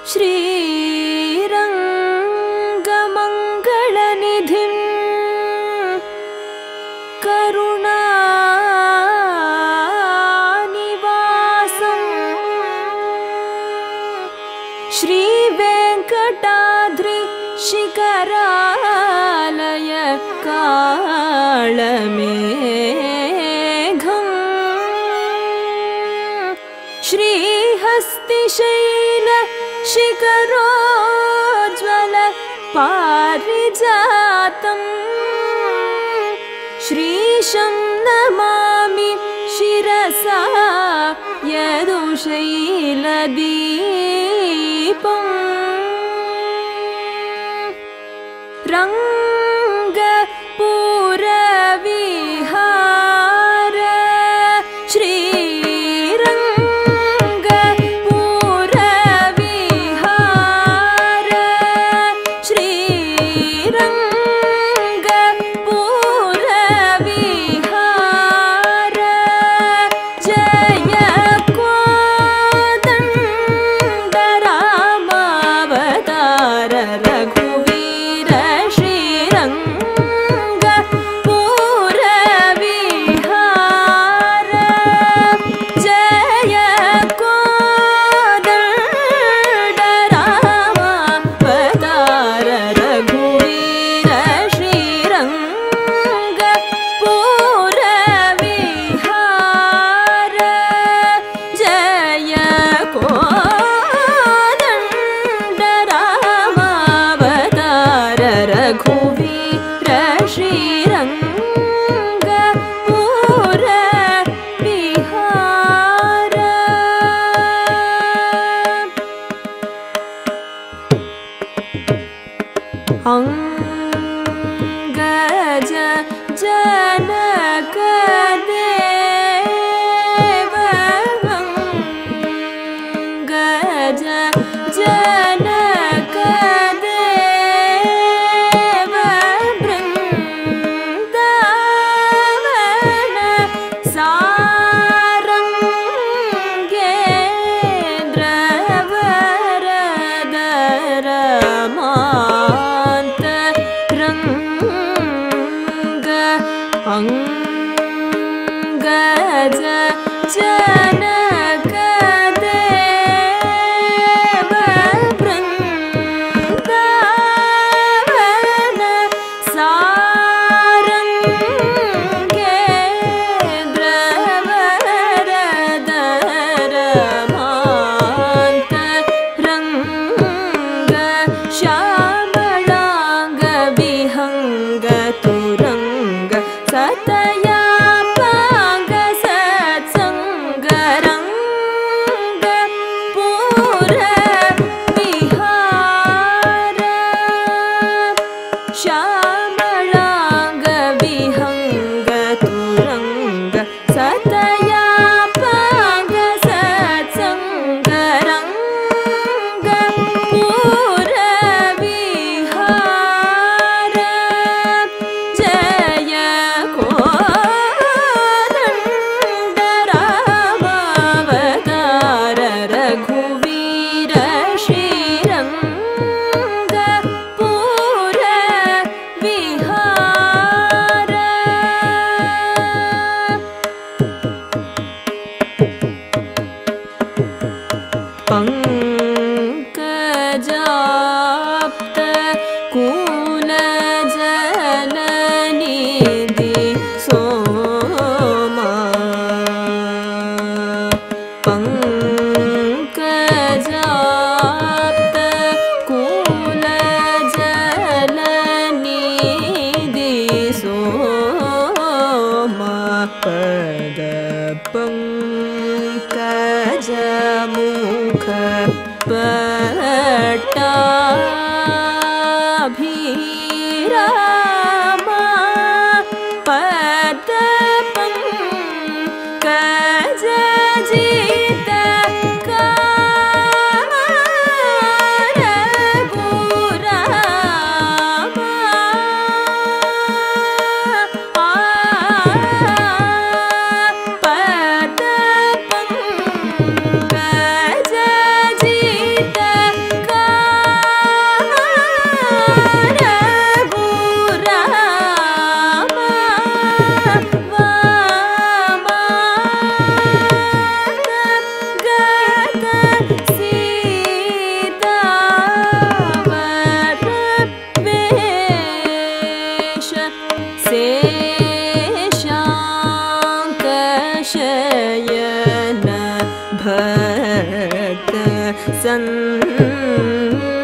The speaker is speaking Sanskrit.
श्रीरङ्गमङ्गलनिधिं करुणानिवासं श्रीवेङ्कटाद्रिशिखरालय कालमेघं श्रीहस्तिशैल शिखरोज्ज्वल पारिजातं श्रीशं नमामि शिरसा यदुशैलदीपम् रङ्गपुरविहार श्रीरङ्गपुरविहार श्रीरङ्गपुरविहार जय कोदण्डरामावतार रघुवीर श्रीरङ्गपुरविहार जय कोदण्डरामावतार रघुवीर श्रीरङ्गपुरविहार जय कोदण्डरामावतार रघुवीर श्रीरङ्गपुरविहार अङ्गज जनकदेव अङ्गज जनकदेव बृन्दावन सारङ्गेन्द्र वरदर मान्तरङ्ग अङ्गज जनकदेव बृन्दावन सारङ्गेन्द्र वरदर मान्तरङ्ग श्यामलाङ्ग विहङ्ग तुरङ्ग सतयापाङ्ग सत्सङ्ग रङ्ग पुरविहार श्यामलाङ्ग विहङ्ग तुरङ्ग सतयापाङ्ग सत्सङ्ग रङ्ग पुरविहार जय कोदण्डरामावतार रघुवीर श्रीरङ्गपुरविहार पङ्कजाप्त कुलजलनिधि सोमा पङ्कजाप्त कुलजलनिधि सोमा पद पङ्कजमुख पट्टाभिरामा पद पङ्कजजित कारगुरामा पद पङ्कजजित ಶಯನ ಭಕ್ತ ಸಂತತ